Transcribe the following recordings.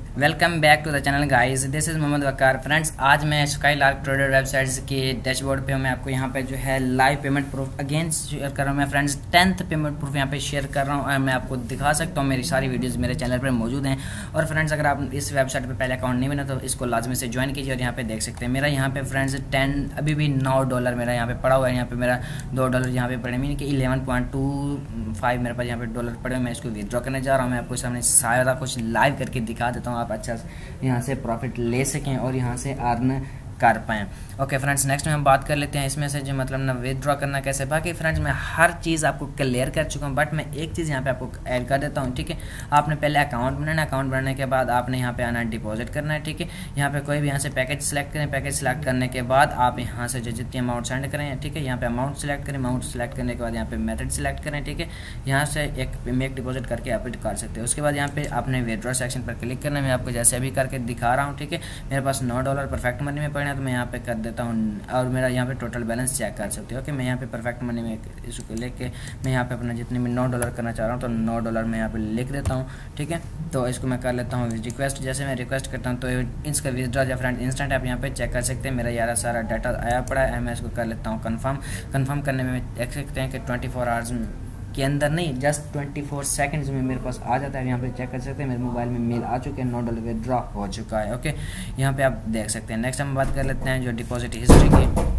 Welcome back to the channel guys, this is Mohammad Waqar. Friends, आज मैं Skylark trader websites के dashboard पे मैं आपको यहाँ पे जो है live payment proof again share कर रहा हूँ। मैं फ्रेंड्स 10th पेमेंट प्रूफ यहाँ पे शेयर कर रहा हूँ और मैं आपको दिखा सकता हूँ। मेरी सारी वीडियोस मेरे चैनल पर मौजूद हैं। और फ्रेंड्स, अगर आप इस वेबसाइट पर पहले अकाउंट नहीं बना तो इसको लाजमी से ज्वाइन कीजिए। और यहाँ पे देख सकते हैं मेरा यहाँ पे फ्रेंड्स अभी भी $9 मेरा यहाँ पे पड़ा हुआ है। यहाँ पे मेरा $2 यहाँ पे पड़े, मीन कि 11.25 मेरे पास यहाँ पे डॉलर पड़े हुए। मैं इसको विदड्रॉ करने जा रहा हूँ। मैं आपको सामने सारा कुछ लाइव करके दिखा देता हूँ, आप अच्छा यहाँ से प्रॉफिट ले सकें और यहाँ से अर्न कर पाएँ। ओके फ्रेंड्स, नेक्स्ट में हम बात कर लेते हैं इसमें से जो मतलब ना विदड्रॉ करना कैसे। बाकी फ्रेंड्स मैं हर चीज़ आपको क्लियर कर चुका हूँ, बट मैं एक चीज़ यहाँ पे आपको ऐड कर देता हूँ। ठीक है, आपने पहले अकाउंट बनाना, अकाउंट बनाने के बाद आपने यहाँ पे आना डिपॉजिट करना है। ठीक है, यहाँ पे कोई भी यहाँ से पैकेज सेलेक्ट करें। पैकेज सेलेक्ट करने के बाद आप यहाँ से जो जितनी अमाउंट सेंड करें, ठीक है, यहाँ पे अमाउंट सेलेक्ट करें। अमाउंट सेलेक्ट करने के बाद यहाँ पे मेथड सेलेक्ट करें। ठीक है, यहाँ से एक मेक डिपॉजिट करके आप कर सकते हो। उसके बाद यहाँ पे आपने विदड्रॉ सेक्शन पर क्लिक करना है। मैं आपको जैसे अभी करके दिखा रहा हूँ। ठीक है, मेरे पास $9 परफेक्ट मनी में पड़े हैं, तो मैं यहाँ पे कर देता हूँ और मेरा यहाँ पे टोटल बैलेंस चेक कर सकते हो। ओके, मैं यहाँ पे परफेक्ट मनी में इसको लेके मैं यहाँ पे अपना जितने में $9 करना चाह रहा हूँ तो $9 मैं यहाँ पे लिख देता हूँ। ठीक है, तो इसको मैं कर लेता हूँ रिक्वेस्ट। जैसे मैं रिक्वेस्ट करता हूँ तो इसका विदड्रॉ या फ्रेंड इंस्टेंट आप यहाँ पे चेक कर सकते हैं। मेरा यार सारा डाटा आया पड़ा है। मैं इसको कर लेता हूँ कन्फर्म करने में देख सकते हैं कि 24 आवर्स के अंदर नहीं, जस्ट 24 सेकंड्स में मेरे पास आ जाता है। यहाँ पे चेक कर सकते हैं मेरे मोबाइल में मेल आ चुके हैं, $9 विदड्रॉ हो चुका है। ओके, यहाँ पे आप देख सकते हैं। नेक्स्ट हम बात कर लेते हैं जो डिपॉजिट हिस्ट्री की।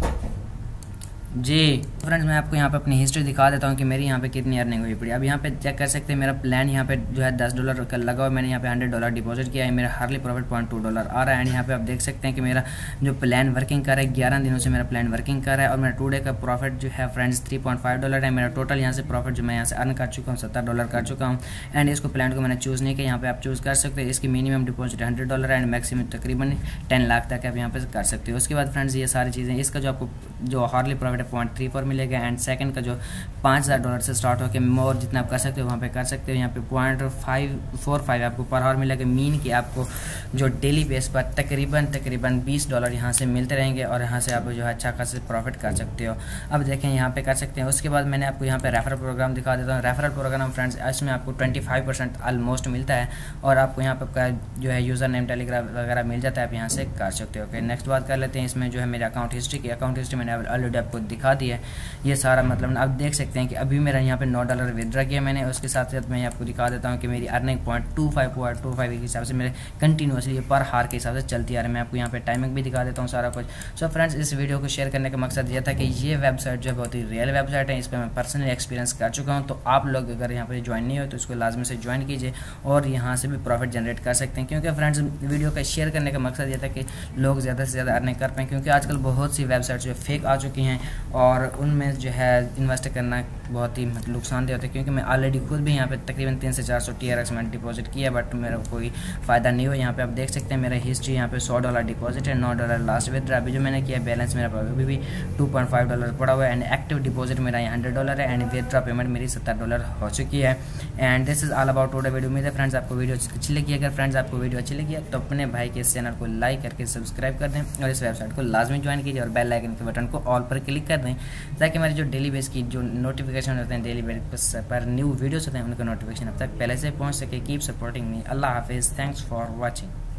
जी फ्रेंड्स, मैं आपको यहाँ पे अपनी हिस्ट्री दिखा देता हूँ कि मेरी यहाँ पे कितनी अर्निंग हुई पड़ी। अब यहाँ पे चेक कर सकते हैं मेरा प्लान यहाँ पे जो है $10 का लगा हुआ। मैंने यहाँ पे $100 डिपॉजिट किया है। मेरा हार्डली प्रॉफिट $0.2 आ रहा है। एंड यहाँ पे आप देख सकते हैं कि मेरा जो प्लान वर्किंग कर रहा है 11 दिनों से मेरा प्लान वर्किंग कर रहा है। और मेरा टुडे का प्रॉफिट जो है फ्रेंड्स $3.5 है। मेरा टोटल यहाँ से प्रॉफिट जो मैं यहाँ से अर्न कर चुका हूँ $70 कर चुका हूँ। एंड इसको प्लान को मैंने चूज़ नहीं किया, यहाँ पे आप चूज़ कर सकते हैं। इसकी मिनिमम डिपॉजिट $100 एंड मैक्सिमम तकरीबन 10 लाख तक आप यहाँ पे कर सकते हो। उसके बाद फ्रेंड्स ये सारी चीज़ें, इसका जो आपको जो हार्डली प्रॉफिट है 0.34 मिलेगा। एंड सेकंड का जो $5000 से स्टार्ट होकर मोर जितना आप कर सकते हो वहाँ पे कर सकते हो। यहाँ पे 0.545 आपको पर आवर मिलेगा, मीन कि आपको जो डेली बेस पर तकरीबन $20 यहाँ से मिलते रहेंगे और यहाँ से आप जो है अच्छा खासा प्रॉफिट कर सकते हो। अब देखें यहाँ पे कर सकते हैं। उसके बाद मैंने आपको यहाँ पे रेफरल प्रोग्राम दिखा देता हूँ। रेफरल प्रोग्राम फ्रेंड्स इसमें आपको 25% ऑलमोस्ट मिलता है और आपको यहाँ पे जो है यूज़र नेम टेलीग्राम वगैरह मिल जाता है, आप यहाँ से कर सकते हो। ओके, नेक्स्ट बात कर लेते हैं इसमें जो है मेरे अकाउंट हिस्ट्री की। अकाउंट हिस्ट्री मैंने ऑलरेडी आपको दिखा दी है। ये सारा मतलब आप देख सकते हैं कि अभी मेरा यहाँ पे $9 विदड्रॉ किया मैंने। उसके साथ साथ मैं आपको दिखा देता हूँ कि मेरी अर्निंग 0.25 के हिसाब से मेरे कंटिन्यूसली पर हार के हिसाब से चलती आ रही है। मैं आपको यहाँ पे टाइमिंग भी दिखा देता हूँ सारा कुछ। सो फ्रेंड्स, इस वीडियो को शेयर करने का मकसद ये था कि ये वेबसाइट जो है बहुत ही रियल वेबसाइट है। इस पर मैं पर्सनली एक्सपीरियंस कर चुका हूँ। तो आप लोग अगर यहाँ पर ज्वाइन नहीं हो तो इसको लाजमी से ज्वाइन कीजिए और यहाँ से भी प्रॉफिट जनरेट कर सकते हैं। क्योंकि फ्रेंड्स वीडियो का शेयर करने का मकसद ये था कि लोग ज़्यादा से ज़्यादा अर्निंग कर पाएँ, क्योंकि आजकल बहुत सी वेबसाइट जो फेक आ चुकी हैं और उनमें जो है इन्वेस्ट करना बहुत ही नुकसानदेह होता है। क्योंकि मैं ऑलरेडी खुद भी यहाँ पे तकरीबन 300 से 400 TRX मैंने डिपॉजिट किया, बट मेरा कोई फ़ायदा नहीं हुआ। यहाँ पे आप देख सकते हैं मेरा हिस्ट्री, यहाँ पे $100 डिपॉजिट है, $9 लास्ट विदड्रॉ। अभी जो मैंने किया बैलेंस मेरा अभी भी $2.5 पड़ा हुआ है। एंड एक्टिव डिपॉजिट मेरा यहाँ $100 है एंड विदड्रॉ पेमेंट मेरी $70 हो चुकी है। And this is all about today video. उम्मीद है फ्रेंड्स आपको वीडियो अच्छी लगी। अगर फ्रेंड्स आपको वीडियो अच्छी लगी है तो अपने भाई के इस चैनल को लाइक करके सब्सक्राइब कर दें और इस वेबसाइट को लाजमी ज्वाइन कीजिए और बेल आइकन के बटन को ऑल पर क्लिक कर दें, ताकि हमारी जो डेली बेस की जो नोटिफिकेशन होते हैं, डेली बेस पर न्यू वीडियोस होते हैं, उनका नोटिफिकेशन अब तक पहले से पहुंच सके। Keep supporting me. अल्लाह हाफिज़। Thanks for watching.